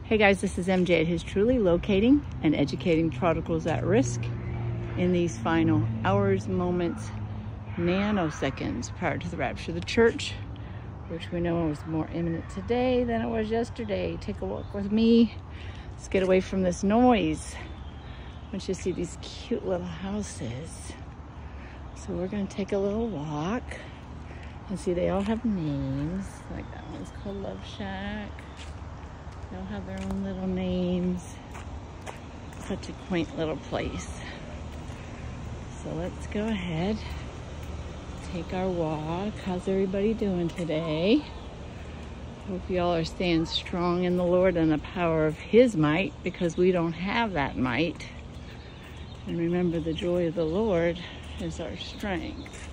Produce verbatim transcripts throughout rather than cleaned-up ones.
Hey guys, this is M J at His Truly, locating and educating prodigals at risk in these final hours, moments, nanoseconds prior to the rapture of the church, which we know is more imminent today than it was yesterday. Take a walk with me. Let's get away from this noise. I want you to see these cute little houses. So we're going to take a little walk and see they all have names. Like that one's called Love Shack. They all have their own little names. Such a quaint little place. So let's go ahead, take our walk. How's everybody doing today? Hope y'all are staying strong in the Lord and the power of His might, because we don't have that might. And remember, the joy of the Lord is our strength.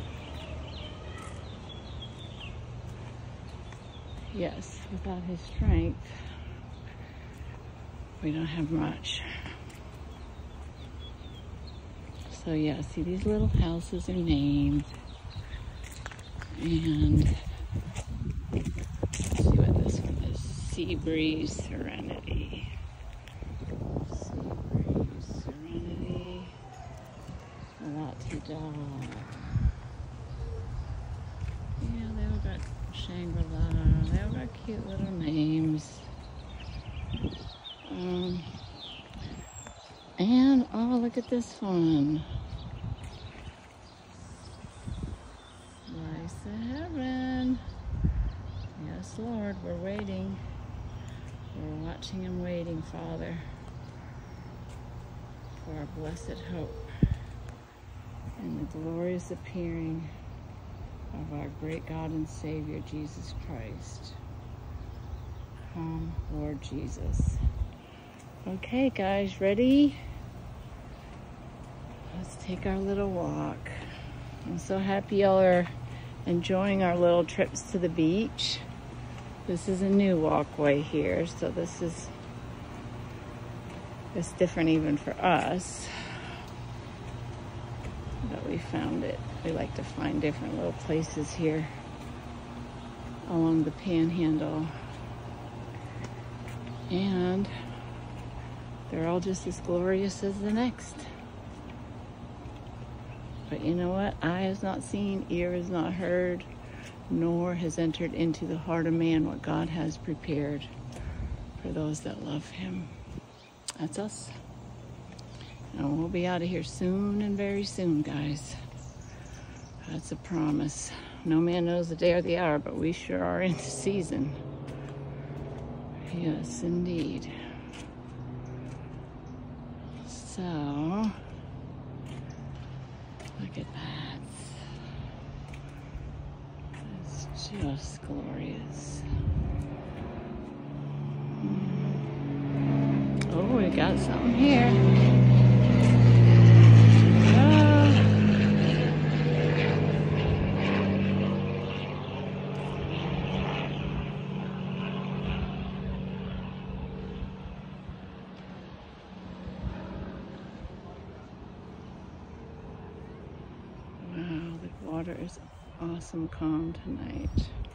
Yes, without His strength, we don't have much. So yeah, see, these little houses are named. And let's see what this one is. Sea Breeze Serenity. Sea Breeze Serenity. La-ti-da. Yeah, they all got Shangri-La. They all got cute little names. Um, and, oh, look at this one. Lights of Heaven. Yes, Lord, we're waiting. We're watching and waiting, Father, for our blessed hope and the glorious appearing of our great God and Savior, Jesus Christ. Come, Lord Jesus. Okay, guys, ready? Let's take our little walk. I'm so happy y'all are enjoying our little trips to the beach. This is a new walkway here, so this is it's different even for us. But we found it. We like to find different little places here along the panhandle. And they're all just as glorious as the next. But you know what? Eye has not seen, ear has not heard, nor has entered into the heart of man what God has prepared for those that love Him. That's us. And we'll be out of here soon and very soon, guys. That's a promise. No man knows the day or the hour, but we sure are in the season. Yes, indeed. So, look at that. It's just glorious. Oh, we got something here. Water is awesome calm tonight.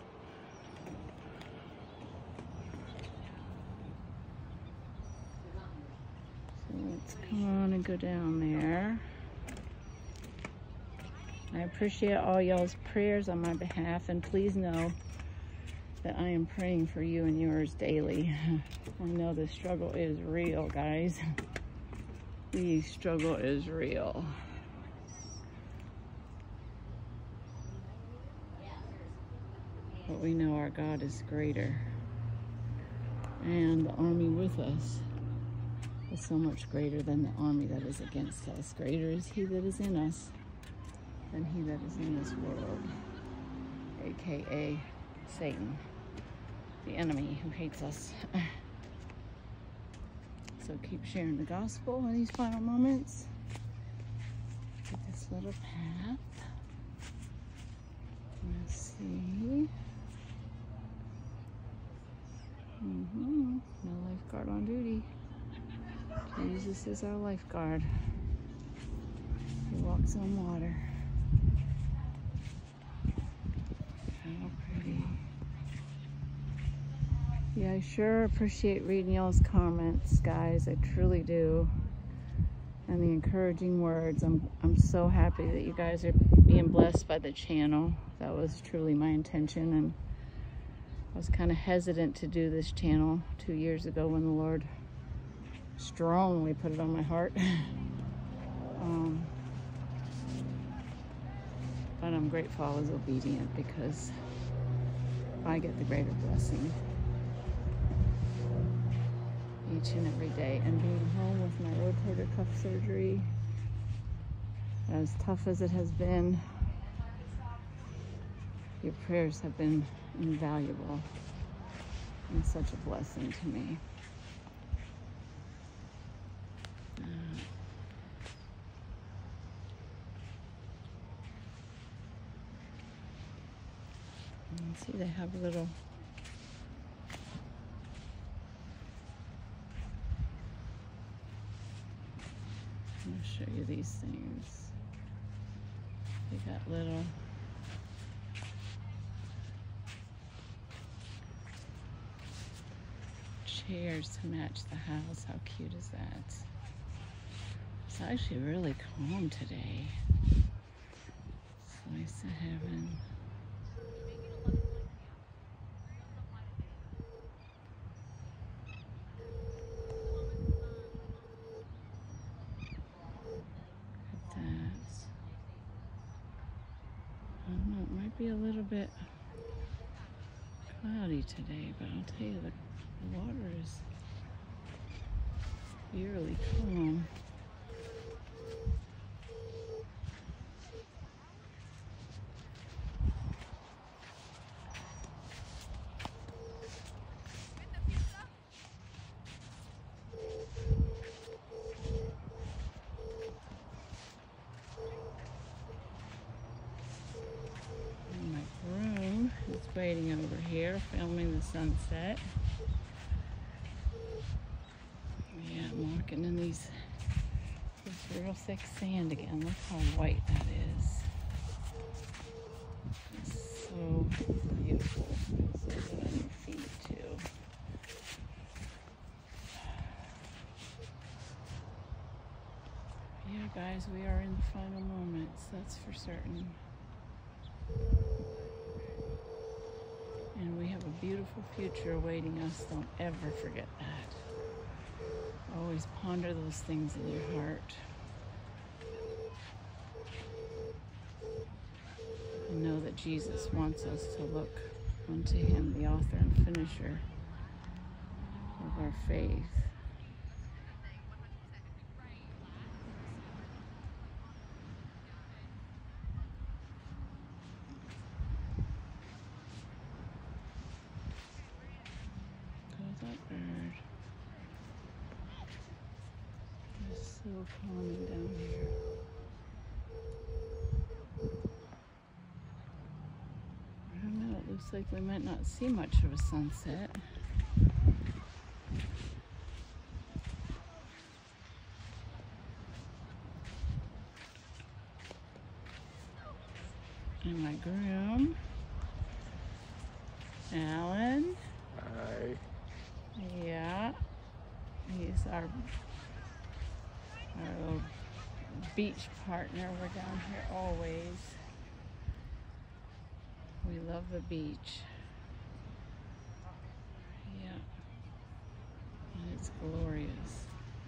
So let's come on and go down there. I appreciate all y'all's prayers on my behalf, and please know that I am praying for you and yours daily. I know the struggle is real, guys. The struggle is real. But we know our God is greater, and the army with us is so much greater than the army that is against us. Greater is He that is in us than he that is in this world, aka Satan, the enemy who hates us. So keep sharing the gospel in these final moments. Look at this little path. Let's see. Mm-hmm. No lifeguard on duty. Jesus is our lifeguard. He walks on water. How pretty. Yeah, I sure appreciate reading y'all's comments, guys. I truly do. And the encouraging words. I'm I'm so happy that you guys are being blessed by the channel. That was truly my intention, and I was kind of hesitant to do this channel two years ago when the Lord strongly put it on my heart. um, but I'm grateful I was obedient, because I get the greater blessing each and every day. And being home with my rotator cuff surgery, as tough as it has been, your prayers have been invaluable and such a blessing to me. Uh, and see, they have a little I'm going to show you these things. They got little chairs to match the house. How cute is that? It's actually really calm today. It's nice to have in. Be a little bit cloudy today, but I'll tell you, the, the water is eerily calm. Waiting over here, filming the sunset. Yeah, I'm walking in these this real thick sand again. Look how white that is. It's so beautiful. So good on your feet too. Yeah, guys, we are in the final moments. That's for certain. And we have a beautiful future awaiting us. Don't ever forget that. Always ponder those things in your heart. And know that Jesus wants us to look unto him, the author and finisher of our faith. That bird is so calming down here. I don't know, it looks like we might not see much of a sunset. And my groom, Alan. Hi. Yeah, he's our, our little beach partner. We're down here always. We love the beach. Yeah, and it's glorious.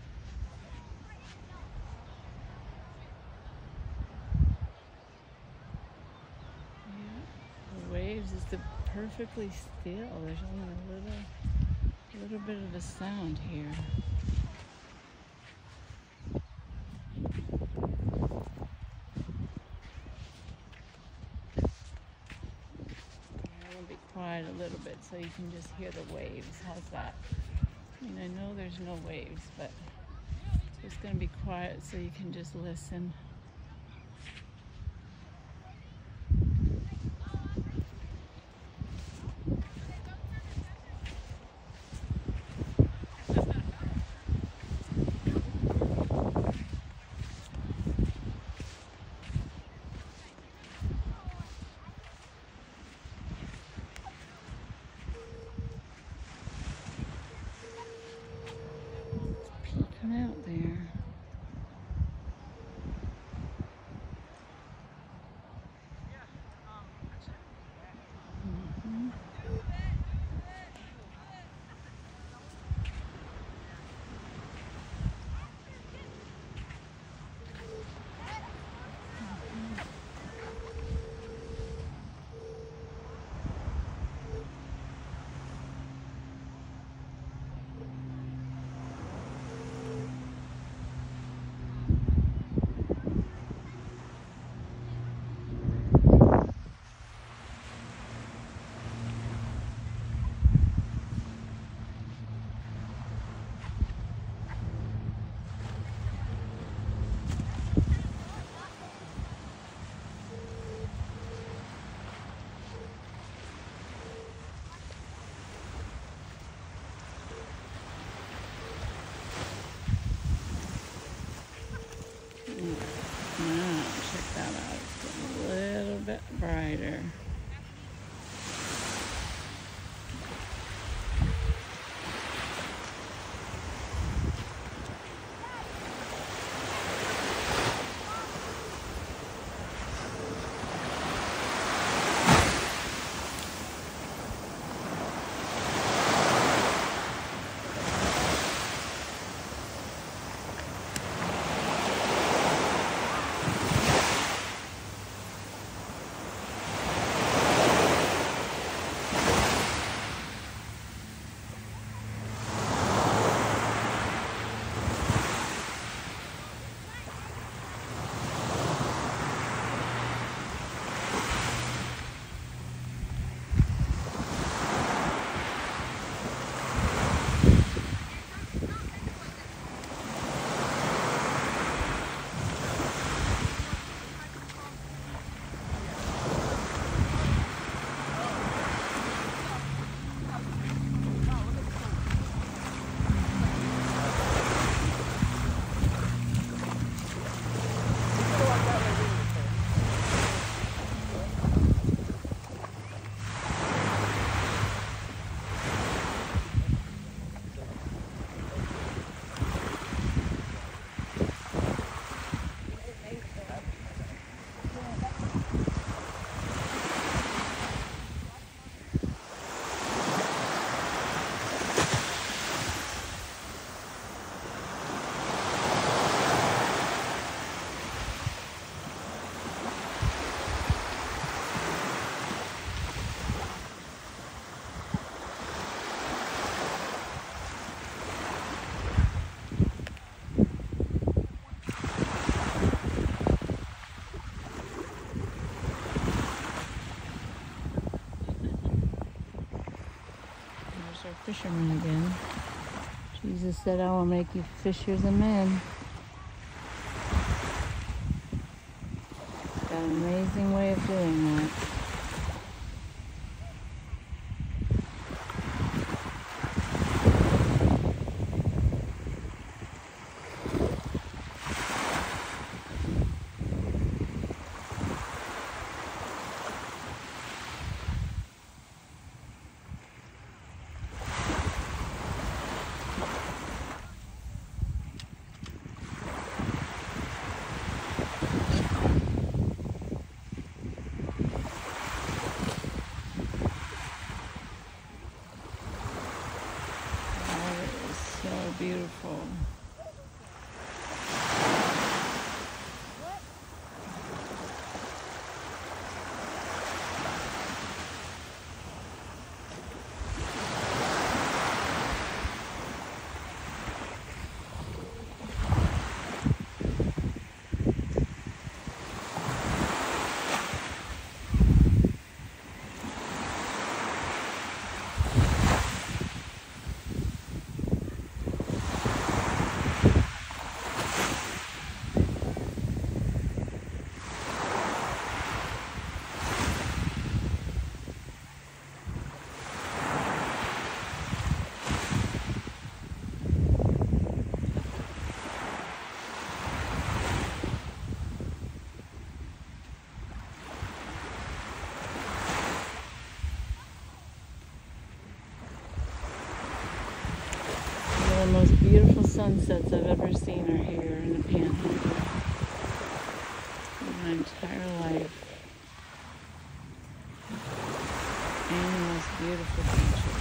Yeah, the waves is the perfectly still. There's only a little. A little bit of a sound here. I'm gonna be quiet a little bit so you can just hear the waves. How's that? I mean, I know there's no waves, but it's just gonna be quiet so you can just listen. swim again. Jesus said, I will make you fishers of men. Got an amazing way of doing that. Beautiful. The most beautiful sunsets I've ever seen are here in the Panhandle in my entire life. And the most beautiful beaches.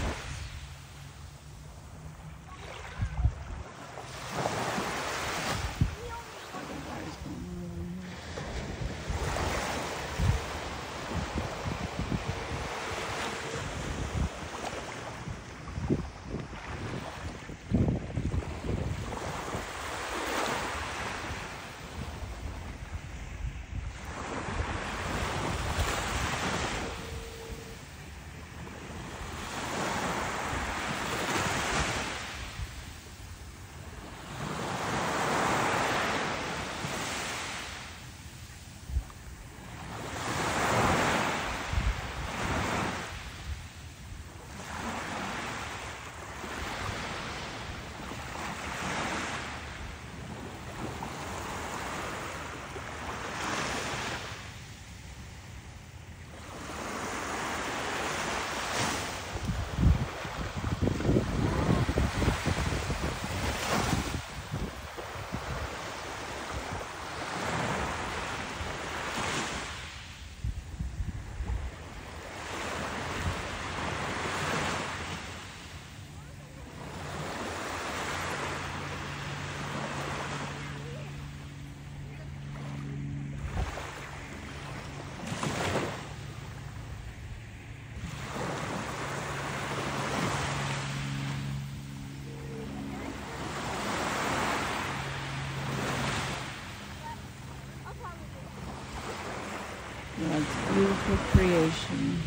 God's beautiful creation.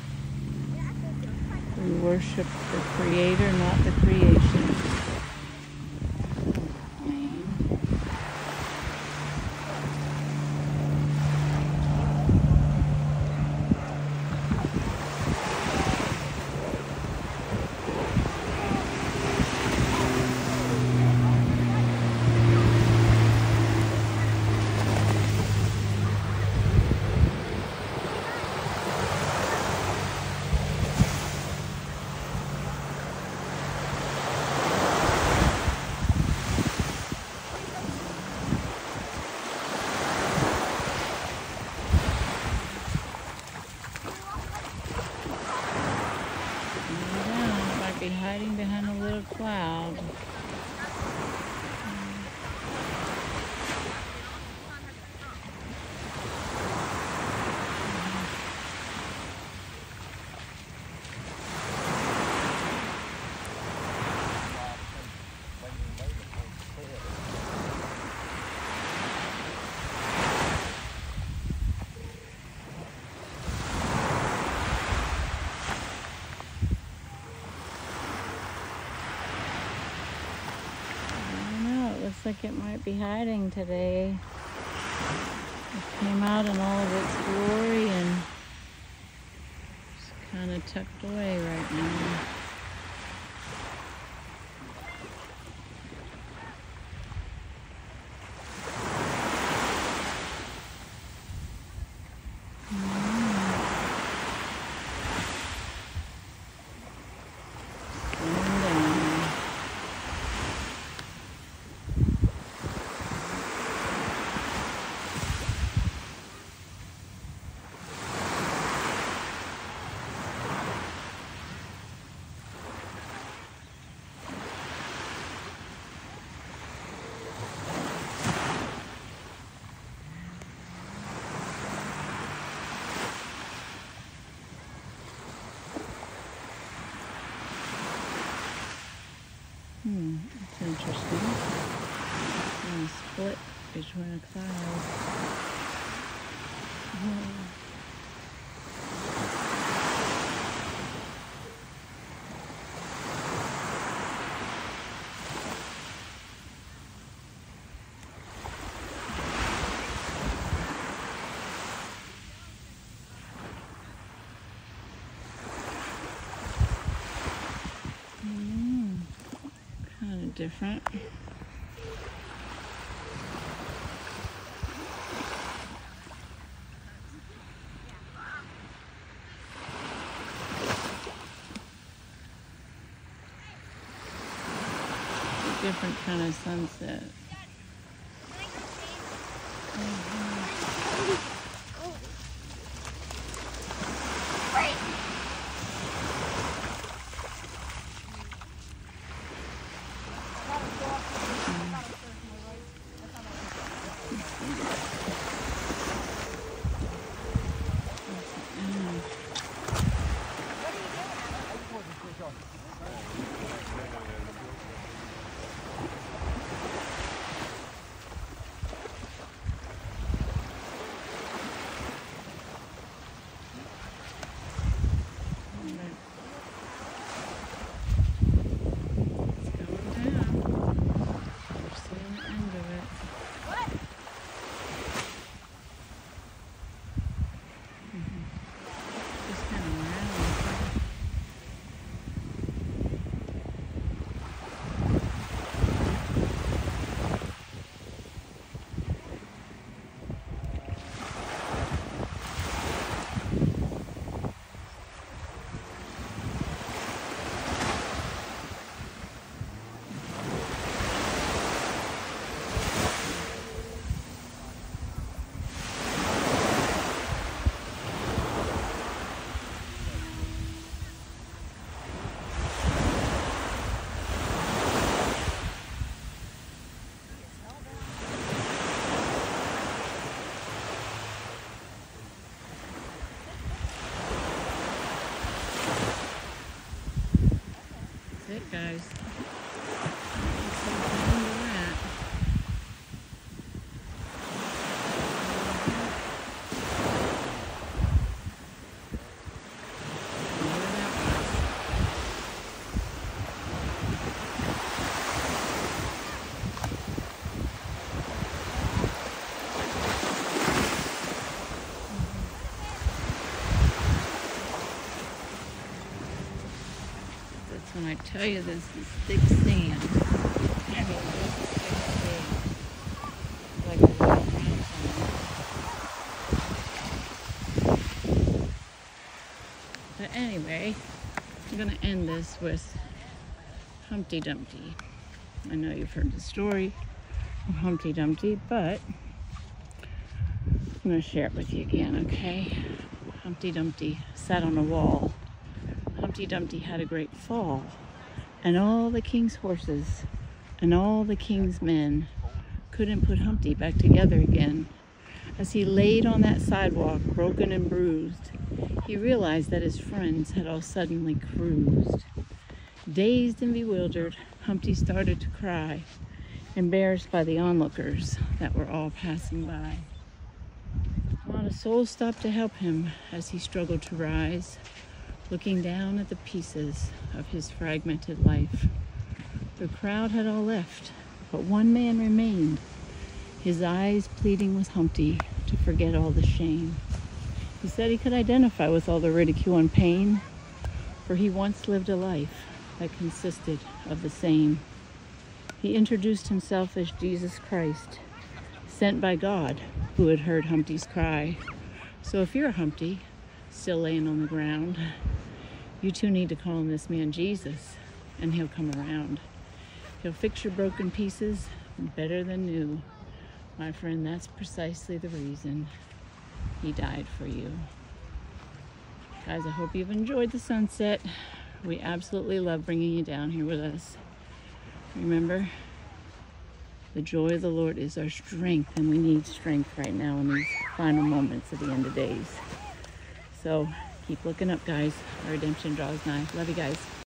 We worship the Creator, not the creation. Hiding behind a little cloud. Looks like it might be hiding today. It came out in all of its glory and it's kind of tucked away right now. Hmm, that's interesting. And a split between a cloud. Hmm. Different. Different kind of sunset. Mm-hmm. It, guys. When I tell you this is thick sand, I mean this is thick sand, like a white mountain. But anyway, I'm going to end this with Humpty Dumpty. I know you've heard the story of Humpty Dumpty, but I'm going to share it with you again, okay? Humpty Dumpty sat on a wall. Humpty Dumpty had a great fall, and all the king's horses and all the king's men couldn't put Humpty back together again. As he laid on that sidewalk, broken and bruised, he realized that his friends had all suddenly cruised. Dazed and bewildered, Humpty started to cry, embarrassed by the onlookers that were all passing by. Not a soul stopped to help him as he struggled to rise, looking down at the pieces of his fragmented life. The crowd had all left, But one man remained, his eyes pleading with Humpty to forget all the shame. He said he could identify with all the ridicule and pain, for he once lived a life that consisted of the same. He introduced himself as Jesus Christ, sent by God, who had heard Humpty's cry. So if you're a Humpty, still laying on the ground, you too need to call on this man Jesus, and he'll come around. He'll fix your broken pieces better than new. My friend, that's precisely the reason he died for you. Guys, I hope you've enjoyed the sunset. We absolutely love bringing you down here with us. Remember, the joy of the Lord is our strength, and we need strength right now in these final moments of the end of days. So keep looking up, guys. Our redemption draws nigh. Love you guys.